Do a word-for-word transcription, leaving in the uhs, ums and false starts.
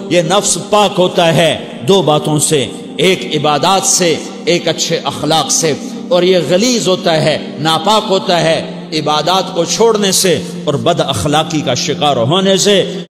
ये नफ्स पाक होता है दो बातों से, एक इबादात से, एक अच्छे अखलाक से, और ये गलीज होता है, नापाक होता है इबादात को छोड़ने से और बद अखलाकी का शिकार होने से।